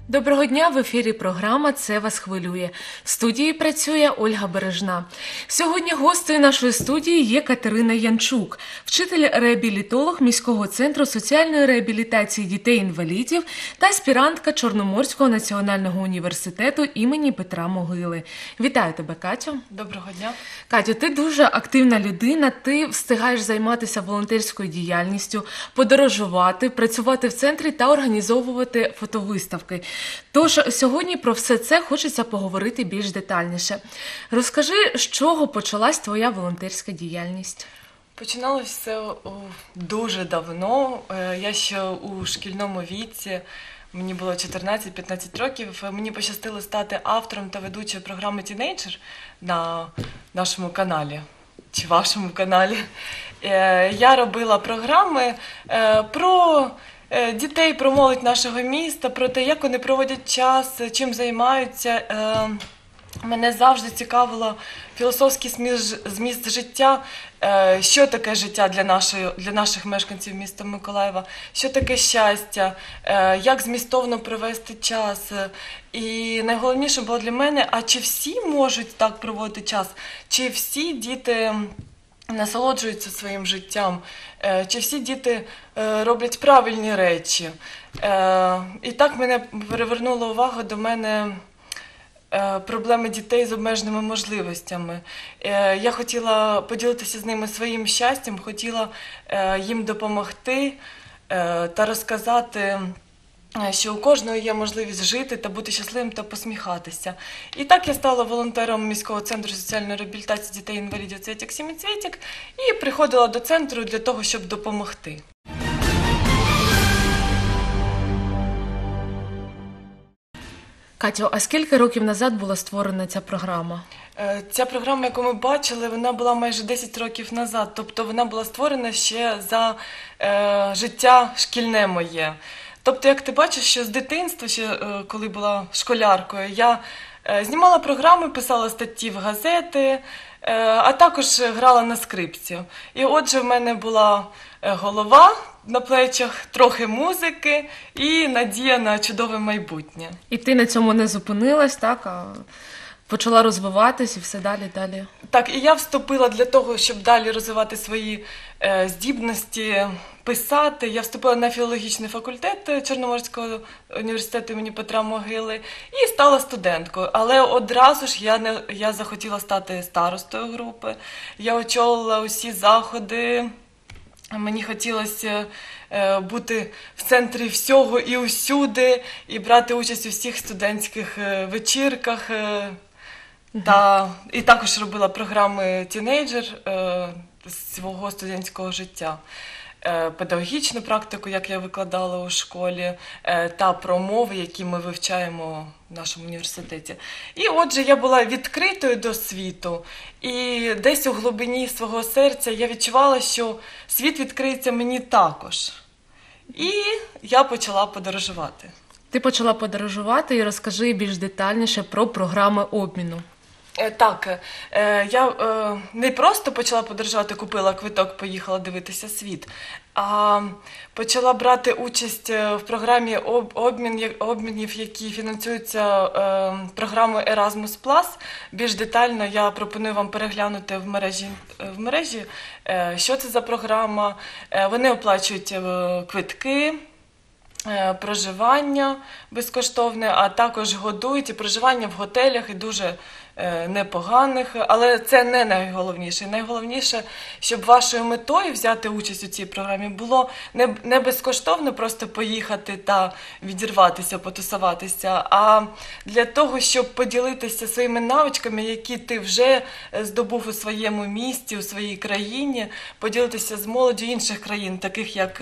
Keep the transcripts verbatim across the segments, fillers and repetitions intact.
Доброго дня, в ефірі програма «Це вас хвилює». В студії працює Ольга Бережна. Сьогодні гостею нашої студії є Катерина Янчук, вчитель-реабілітолог міського центру соціальної реабілітації дітей-інвалідів та аспірантка Чорноморського національного університету імені Петра Могили. Вітаю тебе, Катю. Доброго дня. Катю, ти дуже активна людина, ти встигаєш займатися волонтерською діяльністю, подорожувати, працювати в центрі та організовувати фотовиставки. Тож сьогодні про все це хочеться поговорити більш детальніше. Розкажи, з чого почалась твоя волонтерська діяльність? Починалося все дуже давно. Я ще у шкільному віці, мені було чотирнадцять-п'ятнадцять років, мені пощастило стати автором та ведучою програми «Тінейджер» на нашому каналі, чи вашому каналі. Я робила програми про дітей, про молодь нашого міста, про те, як вони проводять час, чим займаються. Мене завжди цікавило філософський зміст життя, що таке життя для, нашої, для наших мешканців міста Миколаєва, що таке щастя, як змістовно провести час. І найголовніше було для мене, а чи всі можуть так проводити час, чи всі діти насолоджуються своїм життям, чи всі діти роблять правильні речі. І так мене привернула увага до мене проблеми дітей з обмеженими можливостями. Я хотіла поділитися з ними своїм щастям, хотіла їм допомогти та розказати, що у кожного є можливість жити та бути щасливим та посміхатися. І так я стала волонтером міського центру соціальної реабілітації дітей-інвалідів «Цвєтік Сіміцвєтік» і приходила до центру для того, щоб допомогти. Катю, а скільки років назад була створена ця програма? Ця програма, яку ми бачили, вона була майже десять років назад. Тобто вона була створена ще за е, життя шкільне моє. Тобто, як ти бачиш, що з дитинства, ще коли була школяркою, я знімала програми, писала статті в газети, а також грала на скрипці. І отже, в мене була голова на плечах, трохи музики і надія на чудове майбутнє. І ти на цьому не зупинилась, так? А почала розвиватись і все далі, далі. Так, і я вступила для того, щоб далі розвивати свої е, здібності, писати. Я вступила на філологічний факультет Чорноморського університету імені Петра Могили і стала студенткою. Але одразу ж я, не, я захотіла стати старостою групи. Я очолила усі заходи. Мені хотілося е, бути в центрі всього і усюди, і брати участь у всіх студентських е, вечірках. Е, Та, і також робила програми «Тінейджер» е, з свого студентського життя, е, педагогічну практику, як я викладала у школі, е, та про мови, які ми вивчаємо в нашому університеті. І отже, я була відкритою до світу, і десь у глибині свого серця я відчувала, що світ відкриється мені також. І я почала подорожувати. Ти почала подорожувати, і розкажи більш детальніше про програми обміну. Так, я не просто почала подорожувати, купила квиток, поїхала дивитися світ, а почала брати участь в програмі обмінів, які фінансуються програмою Erasmus плюс. Більш детально я пропоную вам переглянути в мережі, в мережі, що це за програма. Вони оплачують квитки, проживання безкоштовне, а також годують і проживання в готелях, і дуже непоганих, але це не найголовніше. Найголовніше, щоб вашою метою взяти участь у цій програмі було не, не безкоштовно просто поїхати та відірватися, потусуватися, а для того, щоб поділитися своїми навичками, які ти вже здобув у своєму місті, у своїй країні, поділитися з молоддю інших країн, таких як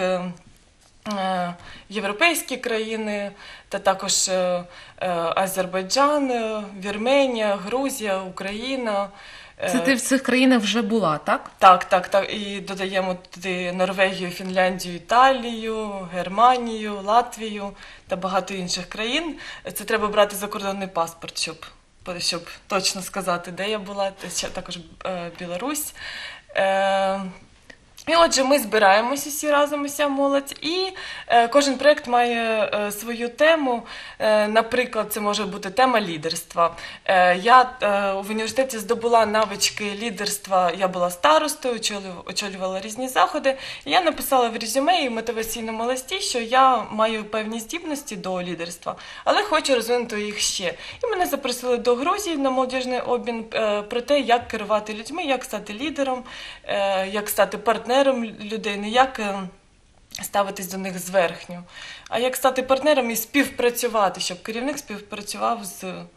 європейські країни, та також Азербайджан, Вірменія, Грузія, Україна. Це ти в цих країнах вже була, так? Так, так, так. І додаємо туди Норвегію, Фінляндію, Італію, Германію, Латвію та багато інших країн. Це треба брати закордонний паспорт, щоб, щоб точно сказати, де я була. Це також Білорусь. І отже, ми збираємося всі разом, уся молодь, і е, кожен проєкт має е, свою тему. Е, наприклад, це може бути тема лідерства. Е, я е, в університеті здобула навички лідерства, я була старостою, очолювала, очолювала різні заходи. І я написала в резюме і в мотиваційному листі, що я маю певні здібності до лідерства, але хочу розвинути їх ще. І мене запросили до Грузії на молодіжний обмін е, про те, як керувати людьми, як стати лідером, е, як стати партнером людини, як ставитись до них зверхньо, а як стати партнером і співпрацювати, щоб керівник співпрацював з е,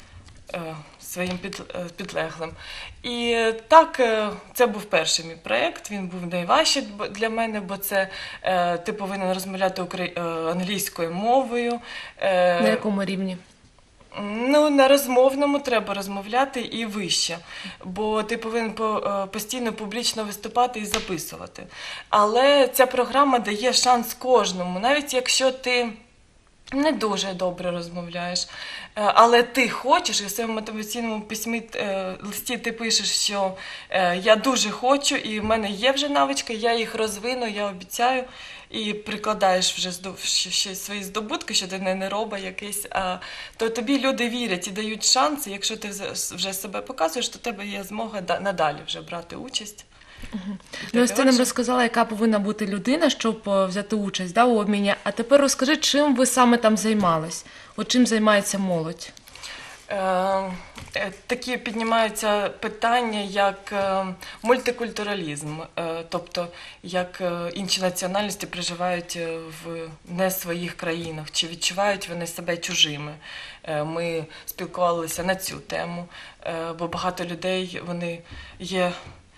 своїм під, е, підлеглим. І так, е, це був перший мій проєкт, він був найважчий для мене, бо це е, ти повинен розмовляти укра... е, англійською мовою. Е, На якому рівні? Ну, на розмовному треба розмовляти і вище, бо ти повинен постійно публічно виступати і записувати. Але ця програма дає шанс кожному, навіть якщо ти не дуже добре розмовляєш, але ти хочеш, і в своєму мотиваційному письмі листі ти пишеш, що я дуже хочу, і в мене є вже навички, я їх розвину, я обіцяю, і прикладаєш вже ще свої здобутки, що ти не нероба якийсь, то тобі люди вірять і дають шанс, і якщо ти вже себе показуєш, то в тебе є змога надалі вже брати участь. Угу. Ну, ось ти нам розказала, яка повинна бути людина, щоб взяти участь, да, у обміні. А тепер розкажи, чим ви саме там займались? От чим займається молодь? Е, такі піднімаються питання, як е, мультикультуралізм, е, тобто як е, інші національності проживають в не своїх країнах, чи відчувають вони себе чужими. Е, ми спілкувалися на цю тему, е, бо багато людей, вони є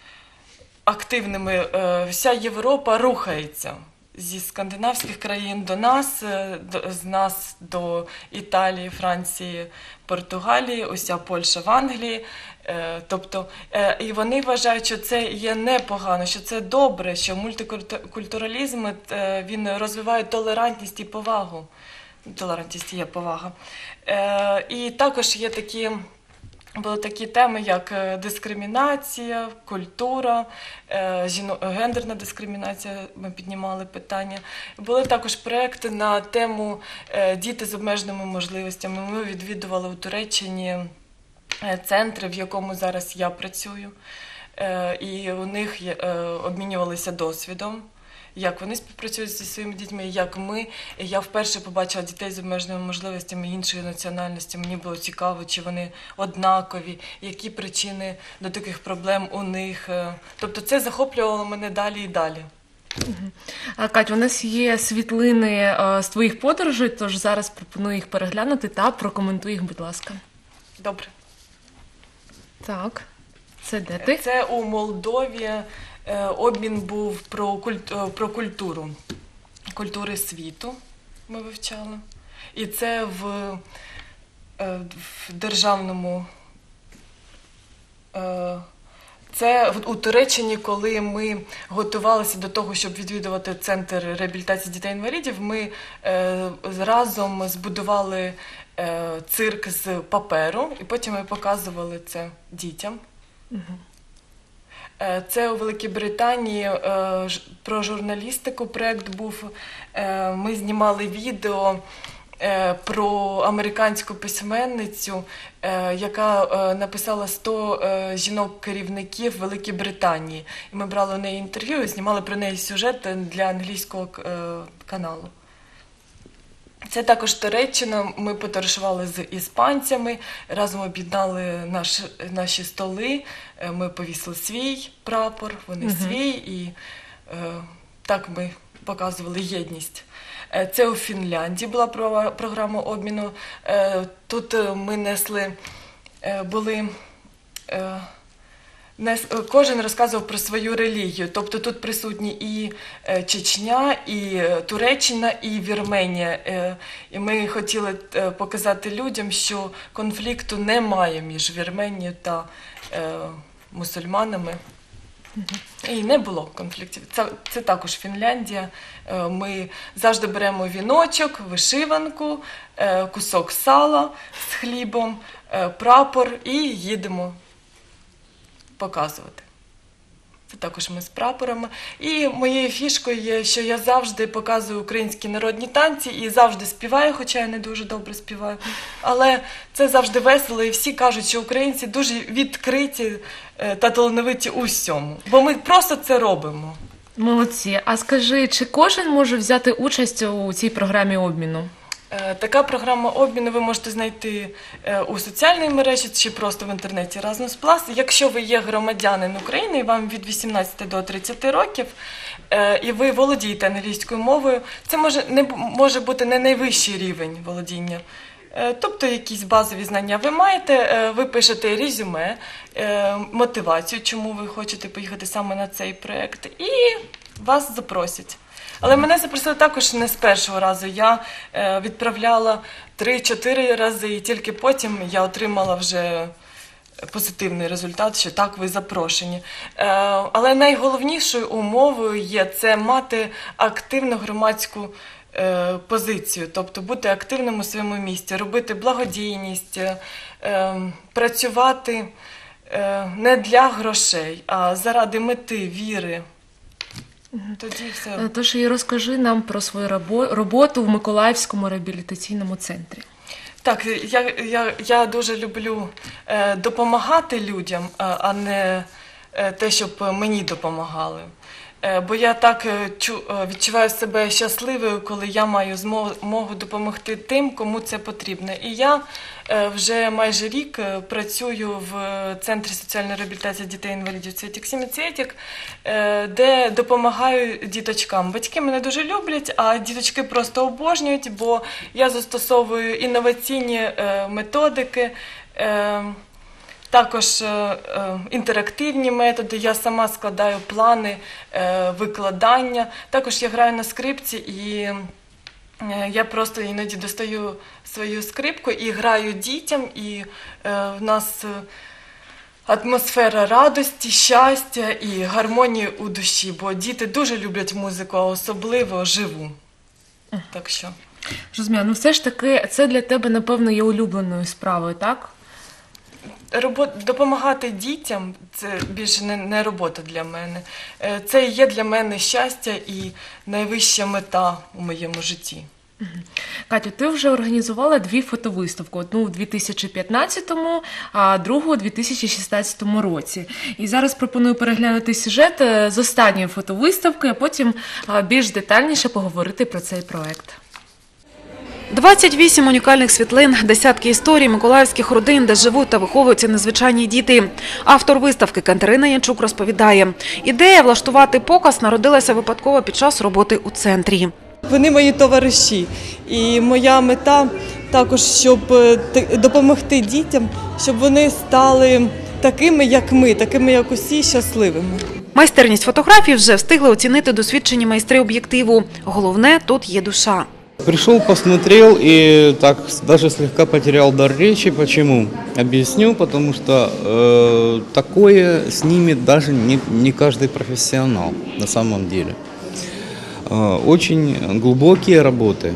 активними, вся Європа рухається зі скандинавських країн до нас, з нас до Італії, Франції, Португалії, уся Польща в Англії. Тобто, і вони вважають, що це є непогано, що це добре, що мультикультуралізм, він розвиває толерантність і повагу. Толерантність є повага. І також є такі Були такі теми, як дискримінація, культура, гендерна дискримінація, ми піднімали питання. Були також проекти на тему «Діти з обмеженими можливостями». Ми відвідували у Туреччині центри, в якому зараз я працюю, і у них обмінювалися досвідом, як вони співпрацюють зі своїми дітьми, як ми. Я вперше побачила дітей з обмеженими можливостями іншої національності. Мені було цікаво, чи вони однакові, які причини до таких проблем у них. Тобто це захоплювало мене далі і далі. А, Кать, у нас є світлини з твоїх подорожей, тож зараз пропоную їх переглянути та прокоментуй їх, будь ласка. Добре. Так, це де ти? Це у Молдові. Обмін був про, культ, про культуру, культури світу ми вивчали. І це в, в державному, це у Туреччині, коли ми готувалися до того, щоб відвідувати центр реабілітації дітей-інвалідів, ми разом збудували цирк з паперу, і потім ми показували це дітям. Угу. Це у Великій Британії про журналістику проєкт був. Ми знімали відео про американську письменницю, яка написала сто жінок-керівників Великій Британії. І ми брали у неї інтерв'ю і знімали про неї сюжет для англійського каналу. Це також Туреччина, ми подорожували з іспанцями, разом об'єднали наш, наші столи, ми повісили свій прапор, вони uh-huh. свій, і е, так ми показували єдність. Це у Фінляндії була програма обміну, е, тут ми несли, е, були... Е, Кожен розказував про свою релігію, тобто тут присутні і Чечня, і Туреччина, і Вірменія. І ми хотіли показати людям, що конфлікту немає між Вірменією та мусульманами. І не було конфліктів. Це, це також Фінляндія. Ми завжди беремо віночок, вишиванку, кусок сала з хлібом, прапор і їдемо показувати. Це також ми з прапорами. І моєю фішкою є, що я завжди показую українські народні танці і завжди співаю, хоча я не дуже добре співаю. Але це завжди весело, і всі кажуть, що українці дуже відкриті е, та талановиті у всьому. Бо ми просто це робимо. Молодці. А скажи, чи кожен може взяти участь у цій програмі обміну? Е, Така програма обміну ви можете знайти е, у соціальній мережі чи просто в інтернеті Erasmus плюс. Якщо ви є громадянин України і вам від вісімнадцяти до тридцяти років, е, і ви володієте англійською мовою, це може, не, бу- може бути не найвищий рівень володіння. Е, Тобто якісь базові знання ви маєте, е, ви пишете резюме, е, мотивацію, чому ви хочете поїхати саме на цей проєкт, і вас запросять. Але мене запросили також не з першого разу. Я е, відправляла три-чотири рази, і тільки потім я отримала вже позитивний результат, що так, ви запрошені. Е, але найголовнішою умовою є це мати активну громадську е, позицію, тобто бути активним у своєму місті, робити благодійність, е, е, працювати е, не для грошей, а заради мети, віри. Тоді все. Е, Тож і розкажи нам про свою рабо- роботу в Миколаївському реабілітаційному центрі. Так, я, я, я дуже люблю е, допомагати людям, а, а не е, те, щоб мені допомагали. Е, бо я так е, чу, е, відчуваю себе щасливою, коли я маю змогу допомогти тим, кому це потрібно. І я е, вже майже рік е, працюю в Центрі соціальної реабілітації дітей-інвалідів «Цвітік Сіміцвітік», е, де допомагаю діточкам. Батьки мене дуже люблять, а діточки просто обожнюють, бо я застосовую інноваційні е, методики, е, також е, е, інтерактивні методи, я сама складаю плани е, викладання. Також я граю на скрипці і е, я просто іноді достаю свою скрипку і граю дітям, і е, в нас е, атмосфера радості, щастя і гармонії у душі, бо діти дуже люблять музику, а особливо живу. Так що. Розумію, ну все ж таки це для тебе, напевно, є улюбленою справою, так? Робот, допомагати дітям – це більше не, не робота для мене. Е, Це є для мене щастя і найвища мета у моєму житті. Катю, ти вже організувала дві фотовиставки. Одну у дві тисячі п'ятнадцятому, а другу у дві тисячі шістнадцятому році. І зараз пропоную переглянути сюжет е, з останньої фотовиставки, а потім е, більш детальніше поговорити про цей проект. двадцять вісім унікальних світлин, десятки історій миколаївських родин, де живуть та виховуються незвичайні діти. Автор виставки Катерина Янчук розповідає, ідея влаштувати показ народилася випадково під час роботи у центрі. Вони мої товариші. І моя мета також, щоб е, т- допомогти дітям, щоб вони стали такими, як ми, такими, як усі, щасливими. Майстерність фотографій вже встигли оцінити досвідчені майстри об'єктиву. Головне – тут є душа. Пришел, посмотрел и так даже слегка потерял дар речи. Почему? Объясню, потому что э, такое снимет даже не, не каждый профессионал на самом деле. Э, очень глубокие работы,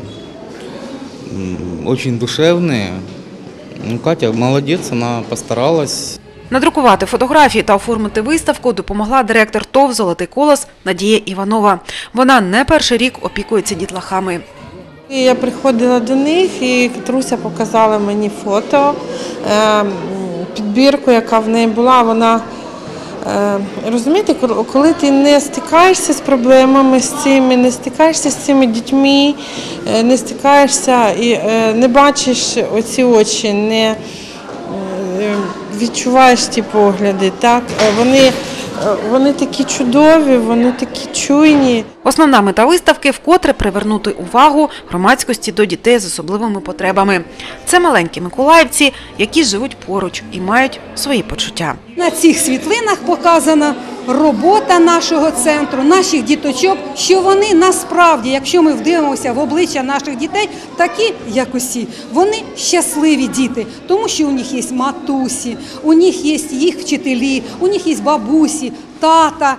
м, очень душевные. Ну, Катя молодец, она постаралась. Надрукувати фотографії та оформити виставку допомогла директор ТОВ «Золотий колос» Надія Іванова. Вона не перший рік опікується дітлахами. І Я приходила до них, і Катруся показала мені фото, е, підбірку, яка в неї була. Вона, е, розумієте, коли- коли ти не стикаєшся з проблемами з цими, не стикаєшся з цими дітьми, е, не стикаєшся і е, не бачиш оці очі, не е, відчуваєш ті погляди, так? Е, Вони, е, вони такі чудові, вони такі чуйні. Основна мета виставки – вкотре привернути увагу громадськості до дітей з особливими потребами. Це маленькі миколаївці, які живуть поруч і мають свої почуття. На цих світлинах показана робота нашого центру, наших діточок, що вони насправді, якщо ми вдивимося в обличчя наших дітей, такі, як усі. Вони щасливі діти, тому що у них є матусі, у них є їх вчителі, у них є бабусі, тата.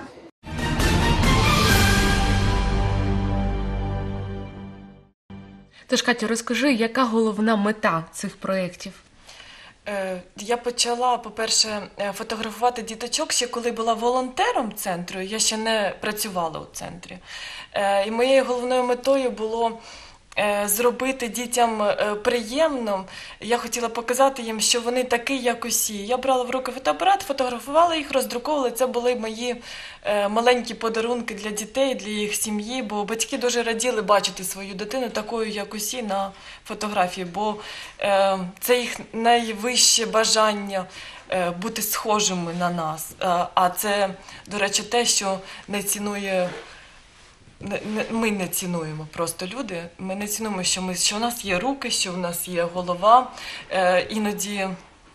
Тож, Катю, розкажи, яка головна мета цих проєктів? Е, Я почала, по-перше, е, фотографувати діточок ще коли була волонтером центру, я ще не працювала у центрі. Е, І моєю головною метою було е, зробити дітям е, приємно. Я хотіла показати їм, що вони такі, як усі. Я брала в руки фотоапарат, фотографувала їх, роздруковувала. Це були мої е, маленькі подарунки для дітей, для їх сім'ї, бо батьки дуже раділи бачити свою дитину такою, як усі, на фотографії, бо е, це їх найвище бажання е, бути схожими на нас. Е, а це, до речі, те, що не цінує. Не- не- Ми не цінуємо просто люди. Ми не цінуємо, що ми що у нас є руки, що в нас є голова. Е, іноді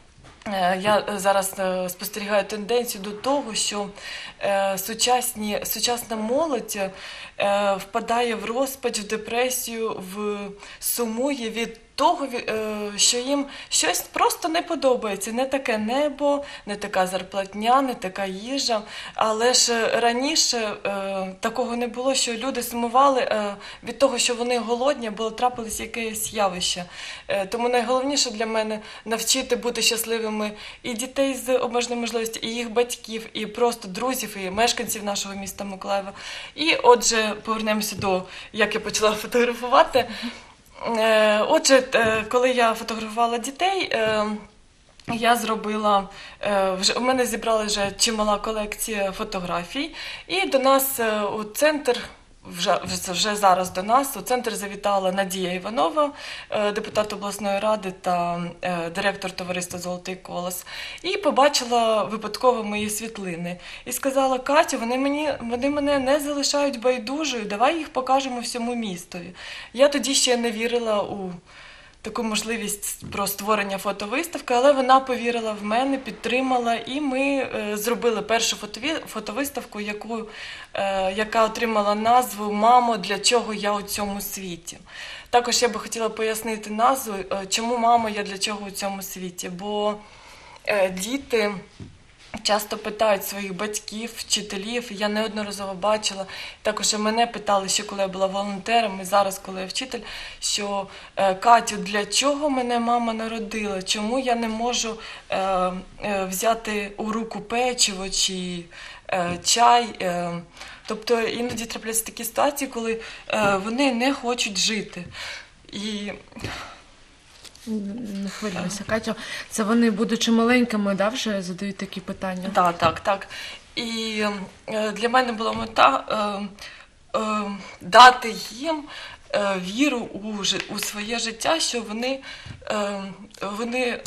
е, я зараз е, спостерігаю тенденцію до того, що е, сучасні, сучасна молодь е, впадає в розпач, в депресію, в сумує від того, ві- е, що їм щось просто не подобається. Не таке небо, не така зарплатня, не така їжа. Але ж раніше е, такого не було, що люди сумували е, від того, що вони голодні, або трапилось якесь явище. Е, тому найголовніше для мене навчити бути щасливими і дітей з обмеженою можливістю, і їх батьків, і просто друзів, і мешканців нашого міста Миколаєва. І отже, повернемося до, як я почала фотографувати. Е, Отже, е, коли я фотографувала дітей, е, я зробила, е, вже, у мене зібрала вже чимала колекція фотографій, і до нас е, у центр, вже, вже, вже зараз до нас, у центр завітала Надія Іванова, е, депутат обласної ради та е, директор товариства «Золотий колос», і побачила випадково мої світлини. І сказала: Катю, вони, мені, вони мене не залишають байдужою, давай їх покажемо всьому містові. Я тоді ще не вірила у таку можливість про створення фотовиставки, але вона повірила в мене, підтримала, і ми е, зробили першу фотові, фотовиставку, яку, е, яка отримала назву «Мамо, для чого я у цьому світі?». Також я би хотіла пояснити назву, е, чому «Мамо, я для чого у цьому світі?». Бо е, діти часто питають своїх батьків, вчителів, я неодноразово бачила, також і мене питали, ще коли я була волонтером, і зараз, коли я вчитель, що е, Катю, для чого мене мама народила, чому я не можу е, е, взяти у руку печиво чи е, чай. Е, тобто іноді трапляються такі ситуації, коли е, вони не хочуть жити. І Не хвилюйся, Катю. Це вони, будучи маленькими, да, вже задають такі питання? Так, так, так. І е, для мене була мета е, е, дати їм е, віру у, жи- у своє життя, що вони, е, вони е,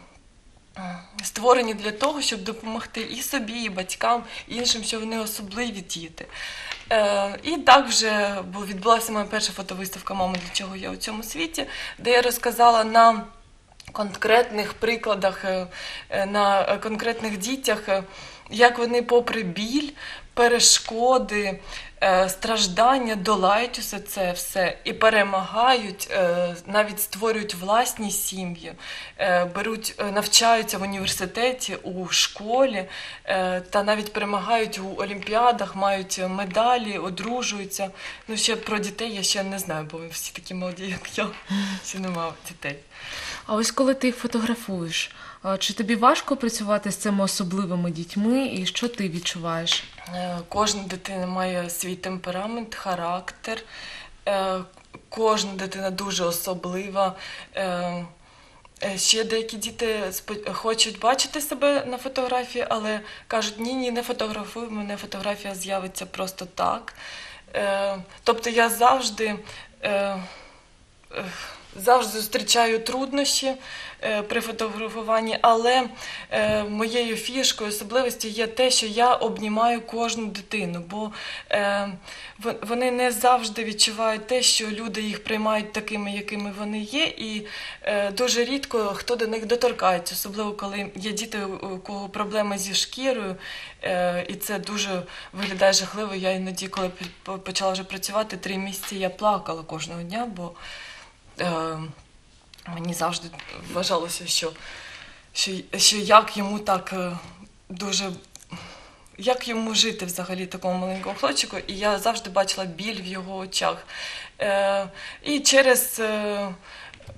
створені для того, щоб допомогти і собі, і батькам, і іншим, що вони особливі діти. Е, і так вже бу- відбулася моя перша фотовиставка «Мамо, для чого я у цьому світі», де я розказала на конкретних прикладах, е, е, на конкретних дітях, е, як вони попри біль, перешкоди, е, страждання долають усе це все і перемагають, е, навіть створюють власні сім'ї, е, беруть, е, навчаються в університеті, у школі, е, та навіть перемагають у олімпіадах, мають медалі, одружуються. Ну, ще про дітей я ще не знаю, бо ви всі такі молоді, як я, ще не мав дітей. А ось коли ти їх фотографуєш, а чи тобі важко працювати з цими особливими дітьми, і що ти відчуваєш? Е, Кожна дитина має свій темперамент, характер. Е, Кожна дитина дуже особлива. Е, е, Ще деякі діти спо- хочуть бачити себе на фотографії, але кажуть: ні-ні, не фотографуй мене, фотографія з'явиться просто так. Е, Тобто я завжди... е, е, Завжди зустрічаю труднощі е, при фотографуванні, але е, моєю фішкою, особливістю є те, що я обнімаю кожну дитину, бо е, в- вони не завжди відчувають те, що люди їх приймають такими, якими вони є, і е, дуже рідко хто до них доторкається, особливо коли є діти, у кого проблеми зі шкірою, е, і це дуже виглядає жахливо. Я іноді, коли пі- почала вже працювати, три місяці я плакала кожного дня, бо Е, мені завжди вважалося, що, що, що як йому так е, дуже, як йому жити взагалі такому маленькому хлопчику, і я завжди бачила біль в його очах. Е, і через, е,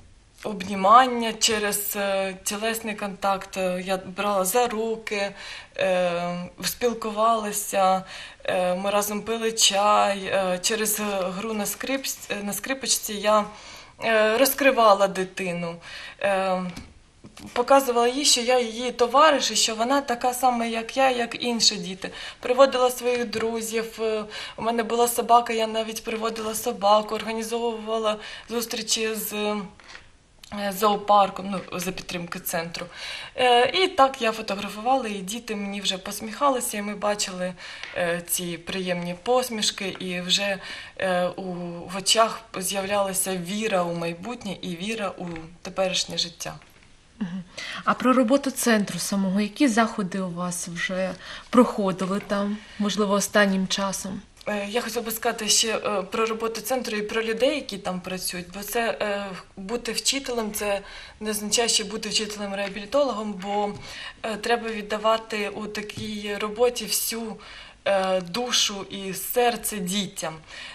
обнімання, через е, тілесний контакт. Я брала за руки, е, спілкувалася, е, ми разом пили чай. Е, через гру на, скрип, на скрипочці я е, розкривала дитину. Е, Показувала їй, що я її товариш, і що вона така сама, як я, як інші діти. Приводила своїх друзів, у мене була собака, я навіть приводила собаку, організовувала зустрічі з зоопарком, ну, за підтримки центру. І так я фотографувала, і діти мені вже посміхалися, і ми бачили ці приємні посмішки, і вже у, в очах з'являлася віра у майбутнє і віра у теперішнє життя. А про роботу центру самого, які заходи у вас вже проходили там, можливо, останнім часом? Я хотіла би сказати ще про роботу центру і про людей, які там працюють, бо це бути вчителем, це не означає, що бути вчителем-реабілітологом, бо треба віддавати у такій роботі всю душу і серце дітям.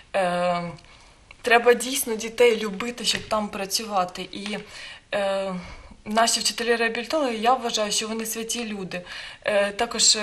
Треба дійсно дітей любити, щоб там працювати. І наші вчителі-реабілітологи, я вважаю, що вони святі люди. Також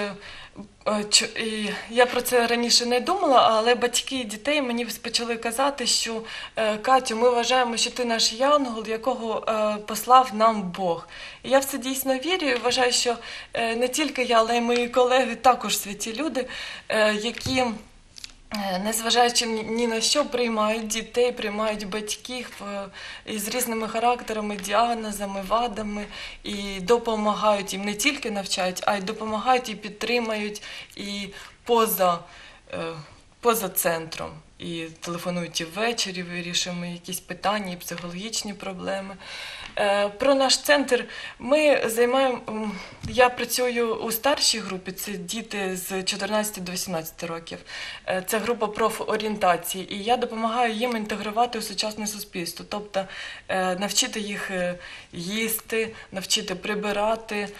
я про це раніше не думала, але батьки дітей мені почали казати, що Катю, ми вважаємо, що ти наш янгол, якого послав нам Бог. І я в це дійсно вірю і вважаю, що не тільки я, але й мої колеги також святі люди, які, незважаючи ні на що, приймають дітей, приймають батьків із різними характерами, діагнозами, вадами і допомагають їм, не тільки навчають, а й допомагають і підтримають і поза, поза центром. І телефонують і ввечері, вирішуємо якісь питання, і психологічні проблеми. Про наш центр ми займаємо, я працюю у старшій групі, це діти з чотирнадцяти до вісімнадцяти років. Це група профорієнтації, і я допомагаю їм інтегрувати у сучасне суспільство, тобто навчити їх їсти, навчити прибирати,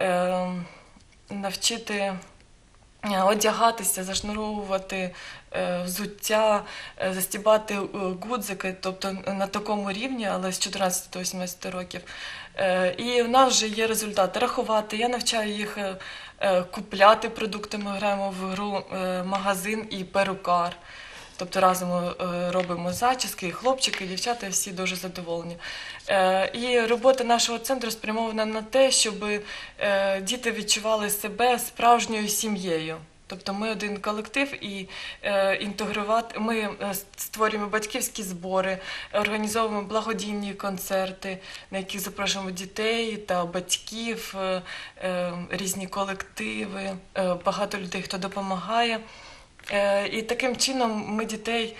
навчити одягатися, зашнуровувати взуття, застібати гудзики, тобто на такому рівні, але з чотирнадцяти до вісімнадцяти років. І в нас вже є результати. Рахувати, я навчаю їх купляти продукти, ми граємо в гру магазин і перукар. Тобто разом робимо зачіски, і хлопчики, і дівчата, всі дуже задоволені. І робота нашого центру спрямована на те, щоб діти відчували себе справжньою сім'єю. Тобто ми один колектив і інтегрувати, ми створюємо батьківські збори, організовуємо благодійні концерти, на яких запрошуємо дітей та батьків, різні колективи, багато людей, хто допомагає. І таким чином ми дітей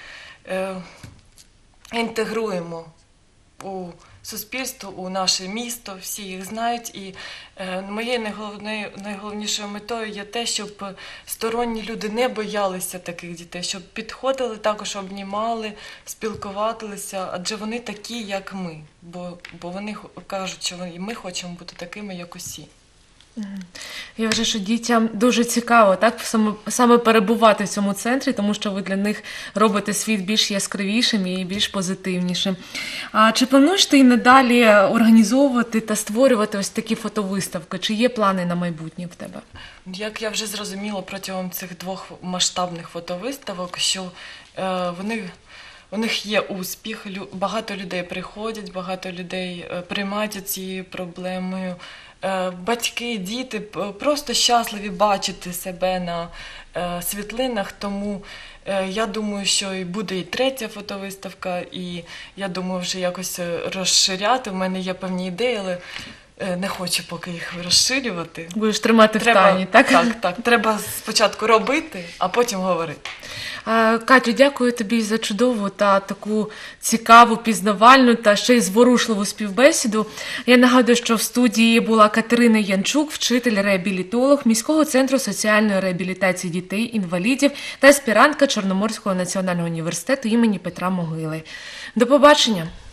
інтегруємо у суспільство, у наше місто, всі їх знають. І моєю найголовнішою метою є те, щоб сторонні люди не боялися таких дітей, щоб підходили, також обнімали, спілкувалися, адже вони такі, як ми, бо, бо вони кажуть, що ми хочемо бути такими, як усі. Я вважаю, що дітям дуже цікаво так, саме, саме перебувати в цьому центрі, тому що ви для них робите світ більш яскравішим і більш позитивнішим. А чи плануєш ти і надалі організовувати та створювати ось такі фотовиставки? Чи є плани на майбутнє в тебе? Як я вже зрозуміла протягом цих двох масштабних фотовиставок, що е, вони... у них є успіх, багато людей приходять, багато людей приймають цією проблемою. Батьки, діти просто щасливі бачити себе на світлинах, тому я думаю, що і буде і третя фотовиставка, і я думаю вже якось розширяти. У мене є певні ідеї, але не хочу поки їх розширювати. Будеш тримати треба, в тайні, так? Так, так. Треба спочатку робити, а потім говорити. Катю, дякую тобі за чудову та таку цікаву, пізнавальну та ще й зворушливу співбесіду. Я нагадую, що в студії була Катерина Янчук, вчитель-реабілітолог міського центру соціальної реабілітації дітей-інвалідів та аспірантка Чорноморського національного університету імені Петра Могили. До побачення!